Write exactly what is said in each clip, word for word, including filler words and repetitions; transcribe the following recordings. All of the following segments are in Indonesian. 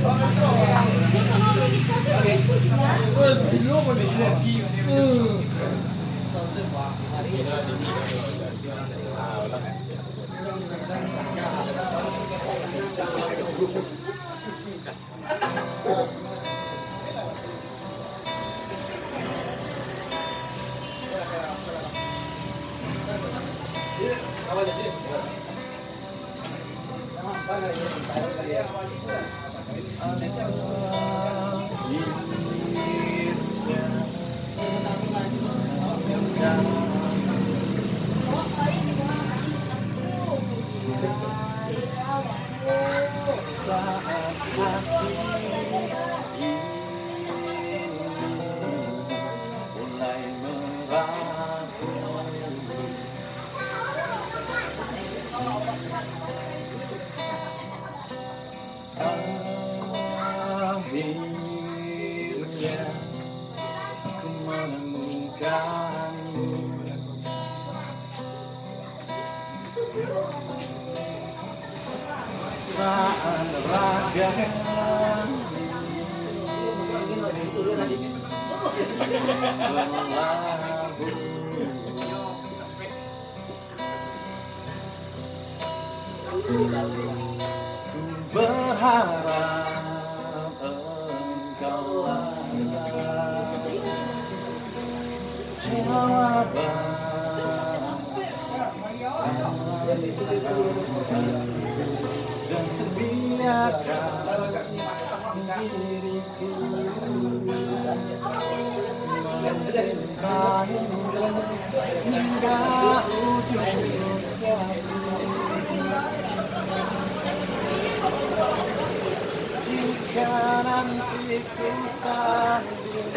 Saat hati ini mulai meragu, akhirnya aku menemukanmu. Saat raga berlabuh, ku berharap engkau ada jawaban dan biarkan diriku mencintaimu hingga ujung usiaku. Jika nanti ku sanding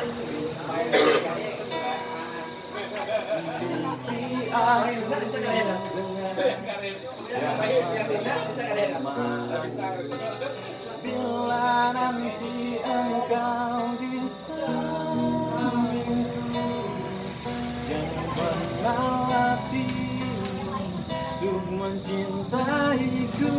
memiliki aku dengan bila nanti engkau di sampingku, jangan pernah latih untuk mencintaiku.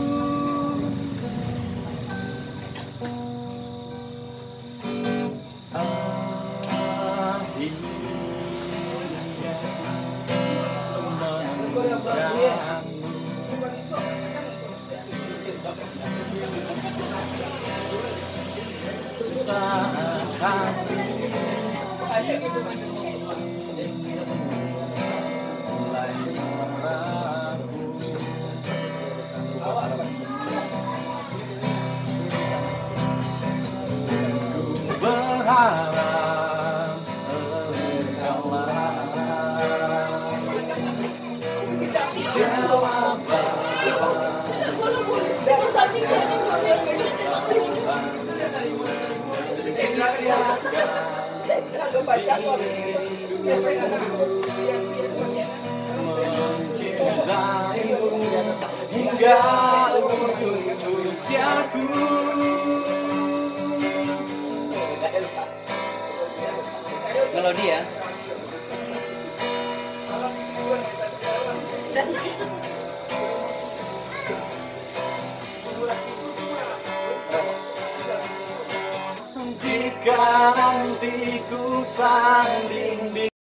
Saat hati mulai meragu, ku berharap engkau jawaban mencintaimu hingga ujung usiaku. Melodi ya. Jika nanti ku sanding di